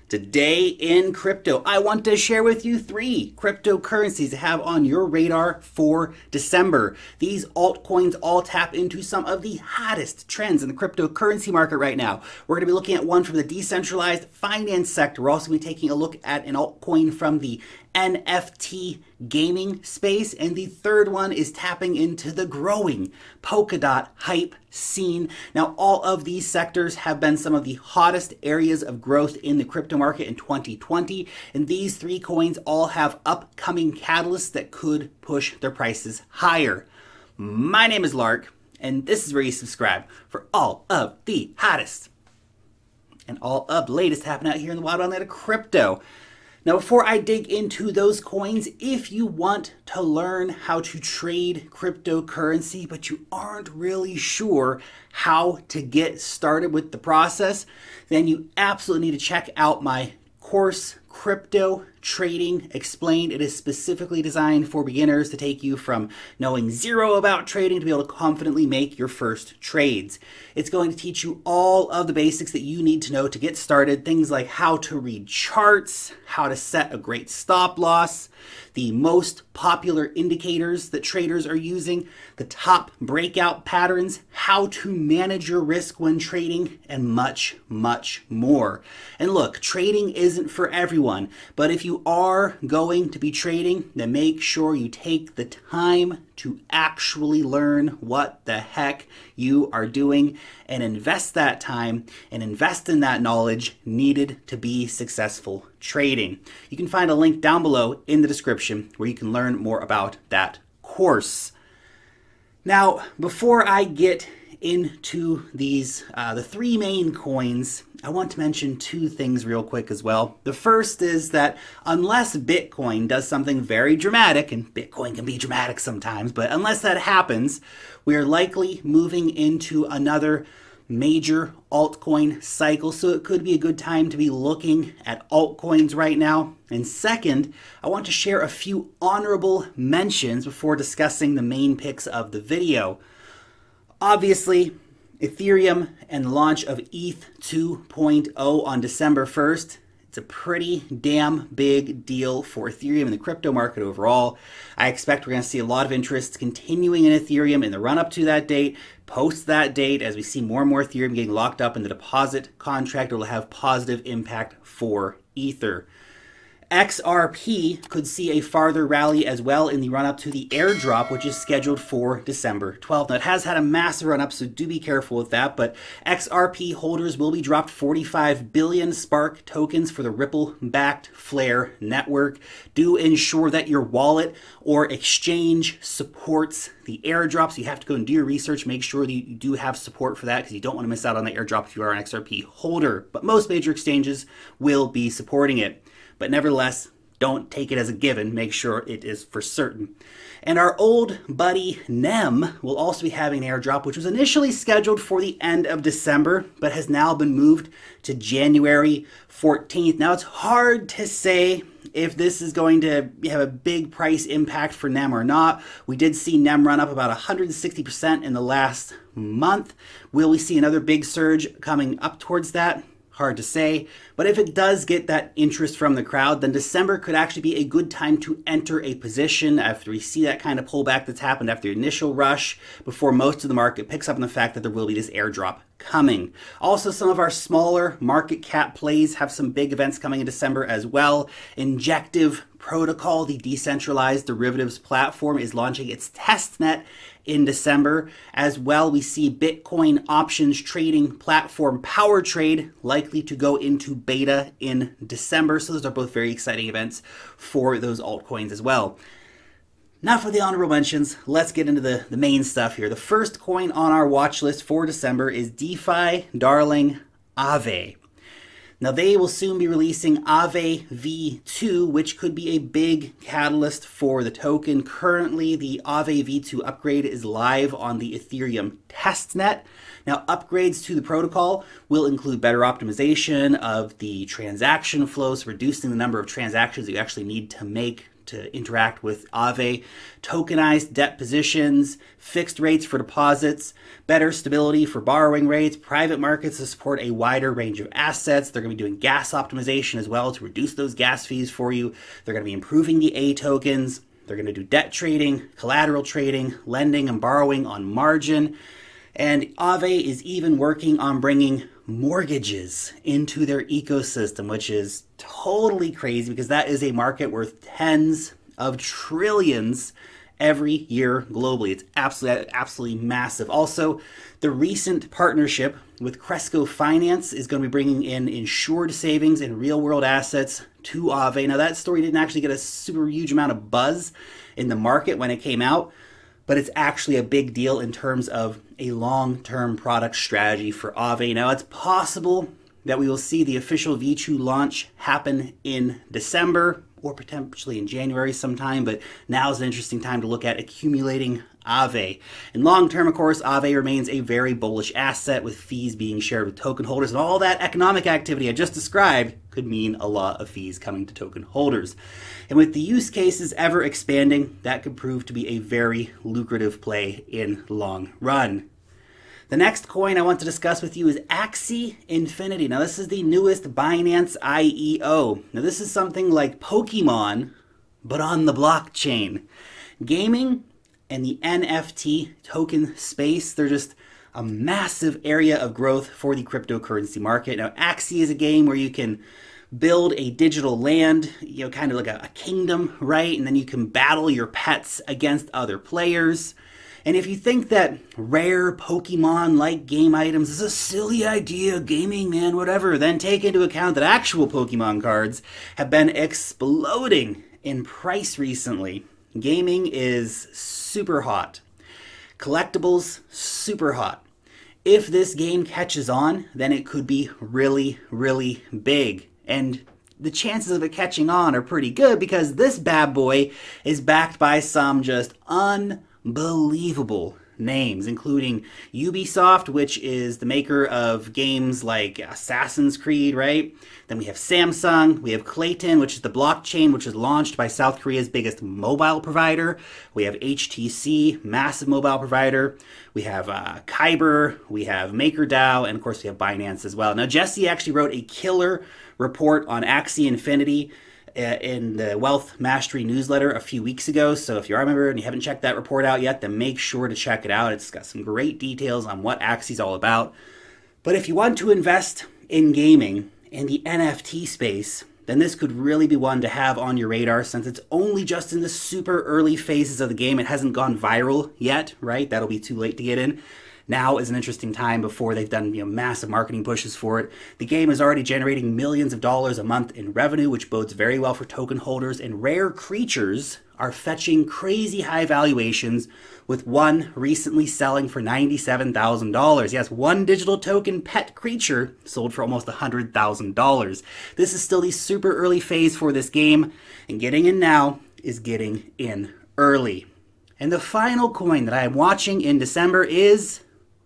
Today in crypto, I want to share with you 3 cryptocurrencies to have on your radar for December. These altcoins all tap into some of the hottest trends in the cryptocurrency market right now. We're going to be looking at one from the decentralized finance sector. We're also going to be taking a look at an altcoin from the NFT gaming space, and the third one is tapping into the growing Polkadot hype scene. Now, all of these sectors have been some of the hottest areas of growth in the crypto market in 2020, and these 3 coins all have upcoming catalysts that could push their prices higher. My name is Lark, and this is where you subscribe for all of the hottest and all of the latest happening out here in the wild land of crypto. Now, before I dig into those coins, if you want to learn how to trade cryptocurrency, but you aren't really sure how to get started with the process, then you absolutely need to check out my course, Crypto Trading Explained. It is specifically designed for beginners to take you from knowing zero about trading to be able to confidently make your first trades. It's going to teach you all of the basics that you need to know to get started. Things like how to read charts, how to set a great stop loss, the most popular indicators that traders are using, the top breakout patterns, how to manage your risk when trading, and much, much more. And look, trading isn't for everyone, but if you are going to be trading, then make sure you take the time to actually learn what the heck you are doing and invest that time and invest in that knowledge needed to be successful trading. You can find a link down below in the description where you can learn more about that course. Now, before I get into these, the 3 main coins, I want to mention 2 things real quick as well. The first is that unless Bitcoin does something very dramatic, and Bitcoin can be dramatic sometimes, but unless that happens, we are likely moving into another major altcoin cycle, so it could be a good time to be looking at altcoins right now. And second, I want to share a few honorable mentions before discussing the main picks of the video. Obviously, Ethereum and the launch of ETH 2.0 on December 1st, it's a pretty damn big deal for Ethereum and the crypto market overall. I expect we're going to see a lot of interest continuing in Ethereum in the run-up to that date, post that date, as we see more and more Ethereum getting locked up in the deposit contract. It will have positive impact for Ether. XRP could see a farther rally as well in the run-up to the airdrop, which is scheduled for December 12th. Now, it has had a massive run-up, so do be careful with that, but XRP holders will be dropped 45 billion Spark tokens for the Ripple-backed Flare network. Do ensure that your wallet or exchange supports the airdrop, so you have to go and do your research, make sure that you do have support for that, because you don't want to miss out on the airdrop if you are an XRP holder. But most major exchanges will be supporting it. But nevertheless, don't take it as a given. Make sure it is for certain. And our old buddy NEM will also be having an airdrop, which was initially scheduled for the end of December, but has now been moved to January 14th. Now, it's hard to say if this is going to have a big price impact for NEM or not. We did see NEM run up about 160% in the last month. Will we see another big surge coming up towards that? Hard to say, but if it does get that interest from the crowd, then December could actually be a good time to enter a position after we see that kind of pullback that's happened after the initial rush, before most of the market picks up on the fact that there will be this airdrop coming. Also, some of our smaller market cap plays have some big events coming in December as well. Injective Protocol, the decentralized derivatives platform, is launching its testnet in December. As well, we see Bitcoin options trading platform PowerTrade likely to go into beta in December. So those are both very exciting events for those altcoins as well. Now for the honorable mentions, let's get into the main stuff here. The first coin on our watch list for December is DeFi darling Aave. Now, they will soon be releasing Aave V2, which could be a big catalyst for the token. Currently, the Aave V2 upgrade is live on the Ethereum testnet. Now, upgrades to the protocol will include better optimization of the transaction flows, reducing the number of transactions you actually need to make to interact with Aave, tokenized debt positions, fixed rates for deposits, better stability for borrowing rates, private markets to support a wider range of assets. They're going to be doing gas optimization as well to reduce those gas fees for you. They're going to be improving the A tokens. They're going to do debt trading, collateral trading, lending and borrowing on margin. And Aave is even working on bringing mortgages into their ecosystem, which is totally crazy because that is a market worth tens of trillions every year globally. It's absolutely massive. Also, the recent partnership with Cresco Finance is going to be bringing in insured savings and real-world assets to Aave. Now, that story didn't actually get a super huge amount of buzz in the market when it came out, but it's actually a big deal in terms of a long-term product strategy for Aave. Now, it's possible that we will see the official V2 launch happen in December or potentially in January sometime, but now is an interesting time to look at accumulating Aave. And long-term, of course, Aave remains a very bullish asset with fees being shared with token holders, and all that economic activity I just described could mean a lot of fees coming to token holders. And with the use cases ever expanding, that could prove to be a very lucrative play in the long run. The next coin I want to discuss with you is Axie Infinity. Now, this is the newest Binance IEO. Now, this is something like Pokemon, but on the blockchain. Gaming and the NFT token space, they're just a massive area of growth for the cryptocurrency market. Now, Axie is a game where you can build a digital land, kind of like a kingdom, right? And then you can battle your pets against other players. And if you think that rare Pokemon-like game items is a silly idea, gaming, man, whatever, then take into account that actual Pokemon cards have been exploding in price recently. Gaming is super hot. Collectibles, super hot. If this game catches on, then it could be really, really big. And the chances of it catching on are pretty good because this bad boy is backed by some just unbelievable names, including Ubisoft, which is the maker of games like Assassin's Creed, right? Then we have Samsung, we have Clayton, which is the blockchain, which is launched by South Korea's biggest mobile provider. We have HTC, massive mobile provider. We have Kyber, we have MakerDAO, and of course we have Binance as well. Now, Jesse actually wrote a killer report on Axie Infinity in the Wealth Mastery newsletter a few weeks ago. So if you are a member and you haven't checked that report out yet, then make sure to check it out. It's got some great details on what Axie's all about. But if you want to invest in gaming in the NFT space, then this could really be one to have on your radar since it's only just in the super early phases of the game. It hasn't gone viral yet, right? That'll be too late to get in. Now is an interesting time before they've done massive marketing pushes for it. The game is already generating millions of dollars a month in revenue, which bodes very well for token holders, and rare creatures are fetching crazy high valuations, with one recently selling for $97,000. Yes, one digital token pet creature sold for almost $100,000. This is still the super early phase for this game, and getting in now is getting in early. And the final coin that I am watching in December is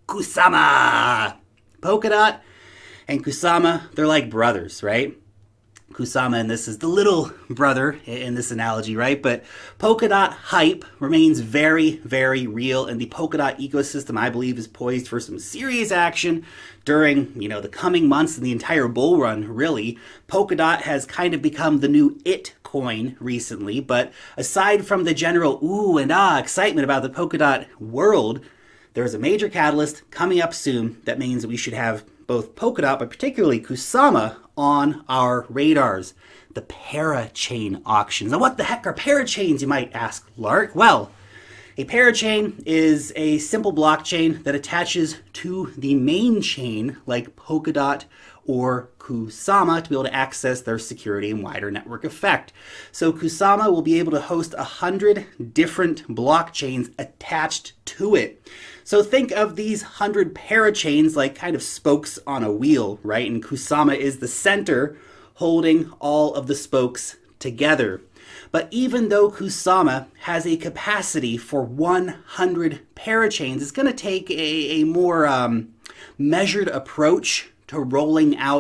Kusama. Polkadot and Kusama, they're like brothers, right? Kusama, and this is the little brother in this analogy, right? But Polkadot hype remains very, very real, and the Polkadot ecosystem, I believe, is poised for some serious action during, the coming months and the entire bull run, really. Polkadot has kind of become the new it coin recently, but aside from the general ooh and ah excitement about the Polkadot world, there's a major catalyst coming up soon that means we should have both Polkadot, but particularly Kusama, on our radars. The parachain auctions. Now, what the heck are parachains, you might ask, Lark? Well, a parachain is a simple blockchain that attaches to the main chain, like Polkadot or Kusama, to be able to access their security and wider network effect. So Kusama will be able to host 100 different blockchains attached to it. So think of these 100 parachains like kind of spokes on a wheel, right? And Kusama is the center holding all of the spokes together. But even though Kusama has a capacity for 100 parachains, it's going to take a more measured approach to rolling out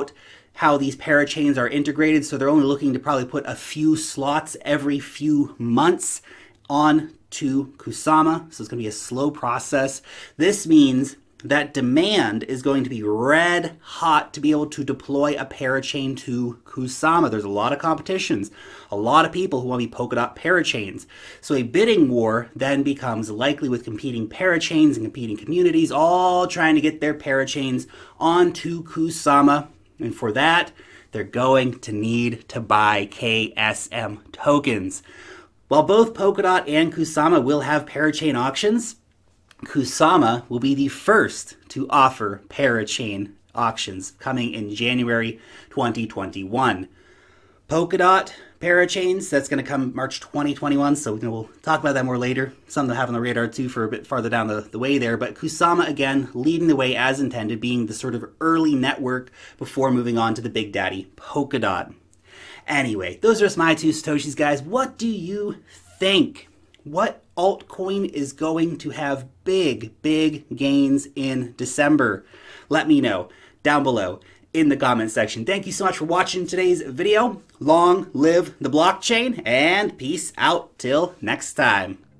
how these parachains are integrated. So they're only looking to probably put a few slots every few months on to Kusama. So it's going to be a slow process. This means that demand is going to be red hot to be able to deploy a parachain to Kusama. There's a lot of competitions, a lot of people who want to be Polkadot parachains. So a bidding war then becomes likely with competing parachains and competing communities all trying to get their parachains onto Kusama. And for that, they're going to need to buy KSM tokens. While both Polkadot and Kusama will have parachain auctions, Kusama will be the first to offer parachain auctions coming in January 2021. Polkadot parachains, that's going to come March 2021, so we'll talk about that more later. Something to have on the radar too for a bit farther down the way there. But Kusama, again, leading the way as intended, being the sort of early network before moving on to the Big Daddy Polkadot. Anyway, those are just my 2 Satoshis, guys. What do you think? What altcoin is going to have big gains in December? Let me know down below in the comment section. Thank you so much for watching today's video. Long live the blockchain, and peace out till next time.